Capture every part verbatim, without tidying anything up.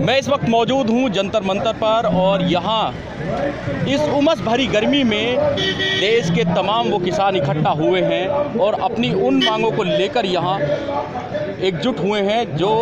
मैं इस वक्त मौजूद हूँ जंतर मंतर पर और यहाँ इस उमस भरी गर्मी में देश के तमाम वो किसान इकट्ठा हुए हैं और अपनी उन मांगों को लेकर यहाँ एकजुट हुए हैं जो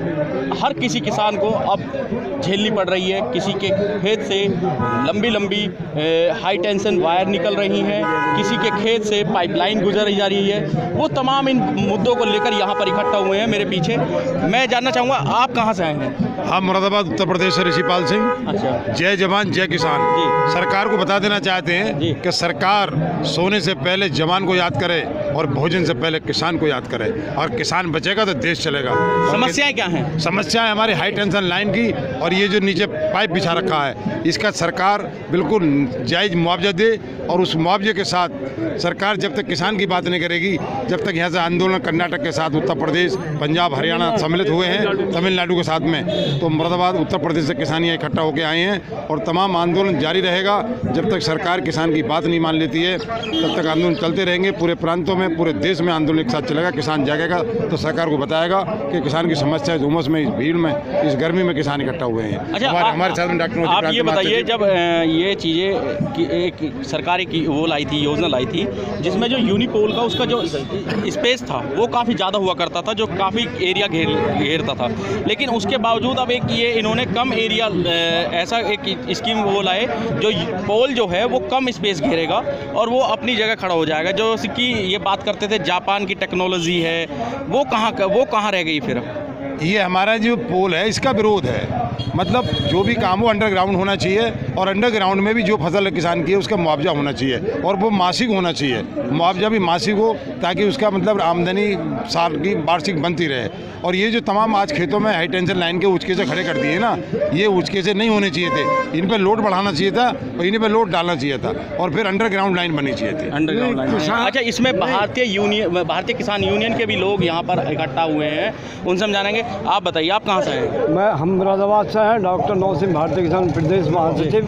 हर किसी किसान को अब झेलनी पड़ रही है। किसी के खेत से लंबी लंबी हाई टेंशन वायर निकल रही हैं, किसी के खेत से पाइपलाइन गुजर जा रही है। वो तमाम इन मुद्दों को लेकर यहाँ पर इकट्ठा हुए हैं मेरे पीछे। मैं जानना चाहूँगा आप कहाँ से आए हैं? हम मुरादाबाद उत्तर प्रदेश से ऋषिपाल सिंह। अच्छा। जय जवान जय किसान। सरकार को बता देना चाहते हैं कि सरकार सोने से पहले जवान को याद करे और भोजन से पहले किसान को याद करे, और किसान बचेगा तो देश चलेगा। समस्याएं क्या हैं? समस्याएं हमारी हाई टेंशन लाइन की और ये जो नीचे पाइप बिछा रखा है, इसका सरकार बिल्कुल जायज़ मुआवजा दे, और उस मुआवजे के साथ सरकार जब तक किसान की बात नहीं करेगी, जब तक यहाँ से आंदोलन कर्नाटक के साथ उत्तर प्रदेश, पंजाब, हरियाणा सम्मिलित हुए हैं तमिलनाडु के साथ में, तो मुरादाबाद उत्तर प्रदेश से किसान यहाँ इकट्ठा होकर आए हैं और तमाम आंदोलन जारी रहेगा। जब तक सरकार किसान की बात नहीं मान लेती है तब तक आंदोलन चलते रहेंगे। पूरे प्रांतों में, पूरे देश में आंदोलन एक साथ चलेगा। किसान जागेगा तो सरकार को बताएगा कि किसान की समस्या है। उमस में, इस भीड़ में, इस गर्मी में किसान इकट्ठा हुए हैं। अच्छा, हमारे, हमारे साथ में डॉक्टर आप ये बताइए, जब ये चीज़ें एक सरकार की वो लाई थी, योजना लाई थी जिसमें जो यूनिपोल का उसका जो स्पेस था वो काफ़ी ज़्यादा हुआ करता था, जो काफ़ी एरिया घेर घेरता था, लेकिन उसके बावजूद अब एक ये इन्होंने कम एरिया ऐसा एक स्कीम वो लाए जो पोल जो है वो कम स्पेस घेरेगा और वो अपनी जगह खड़ा हो जाएगा। जो कि ये बात करते थे जापान की टेक्नोलॉजी है, वो कहाँ वो कहाँ रह गई फिर? ये हमारा जो पोल है इसका विरोध है। मतलब जो भी काम हो अंडरग्राउंड होना चाहिए, और अंडरग्राउंड में भी जो फसल किसान की है उसका मुआवजा होना चाहिए, और वो मासिक होना चाहिए। मुआवजा भी मासिक हो ताकि उसका मतलब आमदनी साल की वार्षिक बनती रहे। और ये जो तमाम आज खेतों में हाई टेंशन लाइन के उचके से खड़े कर दिए ना, ये उचके से नहीं होने चाहिए थे। इन पर लोड बढ़ाना चाहिए था और इन पर लोड डालना चाहिए था, और फिर अंडरग्राउंड लाइन बननी चाहिए थी। Underground line. अच्छा, इसमें भारतीय यूनियन भारतीय किसान यूनियन के भी लोग यहाँ पर इकट्ठा हुए हैं, उनसे हम जानेंगे। आप बताइए, आप कहाँ से हैं? मैं हम मुरादाबाद से हैं। डॉक्टर नौसिम, भारतीय किसान प्रदेश महासचिव।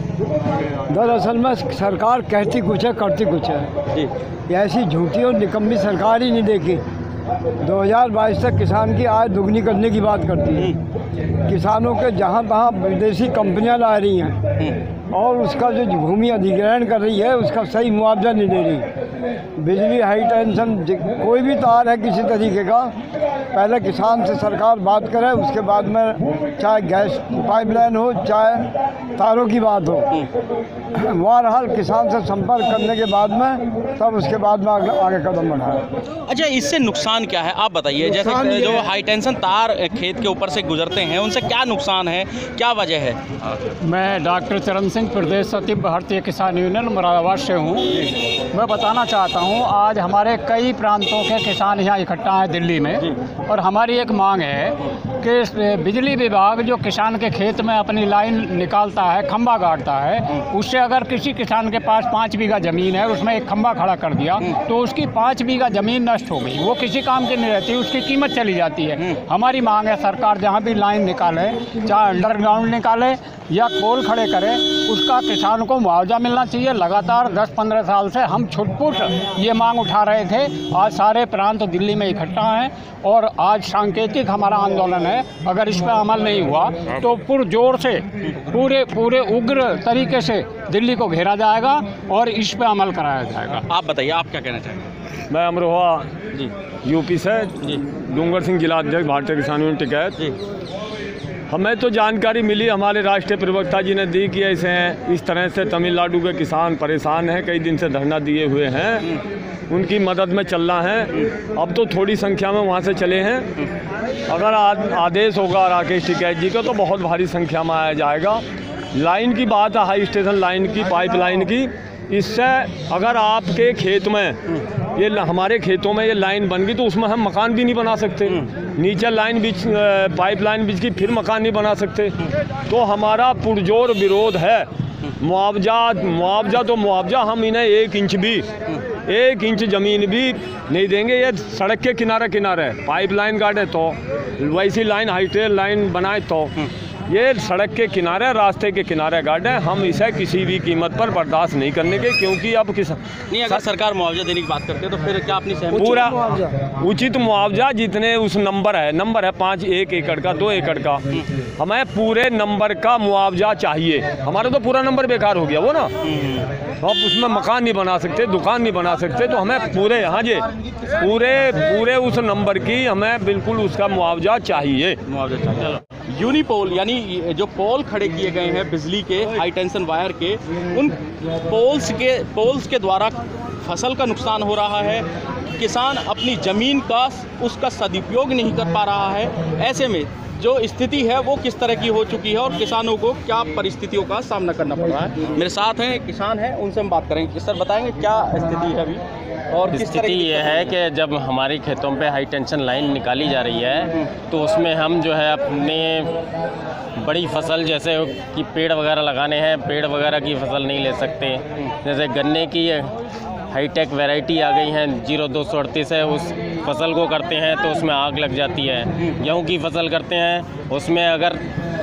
दरअसल में सरकार कहती कुछ है, करती कुछ है। ऐसी झूठी और निकम्मी सरकार ही नहीं देखी। दो हज़ार बाईस तक किसान की आय दुगनी करने की बात करती है। किसानों के जहाँ तहाँ विदेशी कंपनियां ला रही हैं और उसका जो भूमि अधिग्रहण कर रही है उसका सही मुआवजा नहीं दे रही। बिजली हाई टेंशन, कोई भी तार है किसी तरीके का, पहले किसान से सरकार बात करे, उसके बाद में चाहे गैस पाइपलाइन हो चाहे तारों की बात हो, बहरहाल किसान से संपर्क करने के बाद में तब उसके बाद में आगे, आगे कदम बढ़ाए। अच्छा, इससे नुकसान क्या है आप बताइए? जैसे जो हाई टेंशन तार खेत के ऊपर से गुजरते हैं उनसे क्या नुकसान है, क्या वजह है? मैं डॉक्टर चरण सिंह, प्रदेश सचिव भारतीय किसान यूनियन मुरादाबाद से हूँ। मैं बताना चाहता हूँ, आज हमारे कई प्रांतों के किसान यहाँ इकट्ठा हैं दिल्ली में, और हमारी एक मांग है कि बिजली विभाग जो किसान के खेत में अपनी लाइन निकालता है, खंबा गाड़ता है, उससे अगर किसी किसान के पास पाँच बीघा ज़मीन है, उसमें एक खंबा खड़ा कर दिया तो उसकी पाँच बीघा ज़मीन नष्ट हो गई, वो किसी काम की नहीं रहती, उसकी कीमत चली जाती है। हमारी मांग है सरकार जहाँ भी लाइन निकाले, चाहे अंडरग्राउंड निकाले या पोल खड़े करे, उसका किसान को मुआवजा मिलना चाहिए। लगातार दस पंद्रह साल से हम छुटपुट ये मांग उठा रहे थे। आज सारे प्रांत दिल्ली में इकट्ठा हैं और आज सांकेतिक हमारा आंदोलन है। अगर इस पर अमल नहीं हुआ तो पुरजोर से पूरे पूरे उग्र तरीके से दिल्ली को घेरा जाएगा और इस पर अमल कराया जाएगा। आप बताइए, आप क्या कहना चाहेंगे? मैं अमरोहा जी यूपी से जी डूंगर सिंह जिला अध्यक्ष भारतीय किसान यूनियन टिकैत जी। हमें तो जानकारी मिली, हमारे राष्ट्रीय प्रवक्ता जी ने दी कि ऐसे हैं, इस तरह से तमिलनाडु के किसान परेशान हैं, कई दिन से धरना दिए हुए हैं, उनकी मदद में चलना है। अब तो थोड़ी संख्या में वहाँ से चले हैं। अगर आदेश होगा राकेश टिकैत जी का तो बहुत भारी संख्या में आया जाएगा। लाइन की बात है, हाई स्टेशन लाइन की, पाइप लाइन की, इससे अगर आपके खेत में ये हमारे खेतों में ये लाइन बन गई तो उसमें हम मकान भी नहीं बना सकते। नीचे लाइन बीच पाइप लाइन बीच की फिर मकान नहीं बना सकते। तो हमारा पुरजोर विरोध है। मुआवजा मुआवजा तो मुआवजा हम इन्हें एक इंच भी एक इंच ज़मीन भी नहीं देंगे। ये सड़क के किनारे किनारे पाइप लाइन काटे तो, वैसी लाइन हाई टेंशन लाइन बनाए तो, ये सड़क के किनारे, रास्ते के किनारे गार्ड है। हम इसे किसी भी कीमत पर बर्दाश्त नहीं करने के, क्योंकि अब किस नहीं, अगर सरकार मुआवजा देने की बात करते हैं तो फिर क्या अपनी सहमति? पूरा उचित मुआवजा, जितने उस नंबर है, नंबर है पाँच एक एकड़ का, दो एकड़ का, हमें पूरे नंबर का मुआवजा चाहिए। हमारा तो पूरा नंबर बेकार हो गया वो ना, तो अब उसमें मकान नहीं बना सकते, दुकान नहीं बना सकते, तो हमें पूरे यहाँ जे पूरे पूरे उस नंबर की हमें बिल्कुल उसका मुआवजा चाहिए। मुआवजा चाहिए। चलो, यूनिपोल यानी जो पोल खड़े किए गए हैं बिजली के, हाई टेंशन वायर के, उन पोल्स के पोल्स के द्वारा फसल का नुकसान हो रहा है, किसान अपनी ज़मीन का उसका सदुपयोग नहीं कर पा रहा है। ऐसे में जो स्थिति है वो किस तरह की हो चुकी है और किसानों को क्या परिस्थितियों का सामना करना पड़ रहा है। मेरे साथ हैं किसान हैं, उनसे हम बात करेंगे। सर बताएंगे क्या स्थिति है अभी और किस तरह स्थिति की ये है कि जब हमारी खेतों पे हाई टेंशन लाइन निकाली जा रही है तो उसमें हम जो है अपने बड़ी फसल जैसे कि पेड़ वगैरह लगाने हैं, पेड़ वगैरह की फसल नहीं ले सकते। जैसे गन्ने की हाईटेक वैरायटी आ गई हैं, जीरो दो सौ अड़तीस है, उस फसल को करते हैं तो उसमें आग लग जाती है। गेहूं की फसल करते हैं, उसमें अगर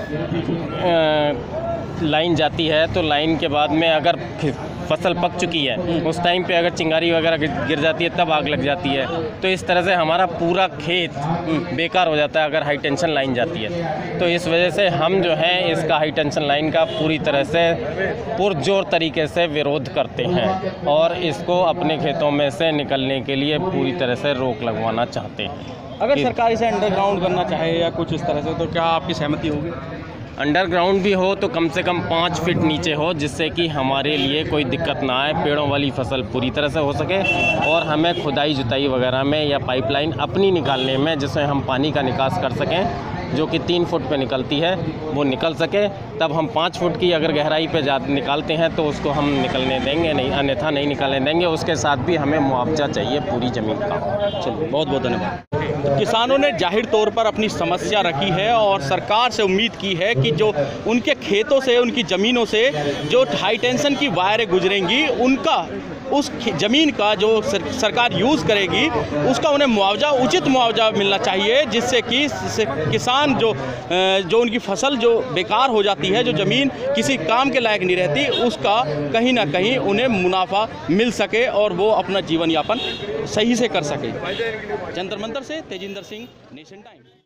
आ, लाइन जाती है तो लाइन के बाद में अगर फसल पक चुकी है उस टाइम पे अगर चिंगारी वगैरह गिर जाती है तब आग लग जाती है। तो इस तरह से हमारा पूरा खेत बेकार हो जाता है अगर हाई टेंशन लाइन जाती है। तो इस वजह से हम जो है इसका हाई टेंशन लाइन का पूरी तरह से पुरजोर तरीके से विरोध करते हैं और इसको अपने खेतों में से निकलने के लिए पूरी तरह से रोक लगवाना चाहते हैं। अगर सरकार इसे अंडरग्राउंड करना चाहे या कुछ इस तरह से, तो क्या आपकी सहमति होगी? अंडरग्राउंड भी हो तो कम से कम पाँच फीट नीचे हो, जिससे कि हमारे लिए कोई दिक्कत ना आए, पेड़ों वाली फसल पूरी तरह से हो सके और हमें खुदाई जुताई वगैरह में या पाइपलाइन अपनी निकालने में जिसमें हम पानी का निकास कर सकें, जो कि तीन फुट पे निकलती है वो निकल सके। तब हम पाँच फुट की अगर गहराई पे जा निकालते हैं तो उसको हम निकलने देंगे नहीं, अन्यथा नहीं निकलने देंगे। उसके साथ भी हमें मुआवजा चाहिए पूरी ज़मीन का। चलिए, बहुत बहुत धन्यवाद। किसानों ने जाहिर तौर पर अपनी समस्या रखी है और सरकार से उम्मीद की है कि जो उनके खेतों से, उनकी ज़मीनों से जो हाई टेंशन की वायरें गुजरेंगी, उनका उस ज़मीन का जो सर, सरकार यूज़ करेगी उसका उन्हें मुआवजा, उचित मुआवजा मिलना चाहिए, जिससे कि किसान जो जो उनकी फसल जो बेकार हो जाती है, जो ज़मीन किसी काम के लायक नहीं रहती, उसका कहीं ना कहीं उन्हें मुनाफा मिल सके और वो अपना जीवन यापन सही से कर सके। जंतर मंतर से तेजिंदर सिंह, नेशन टाइम।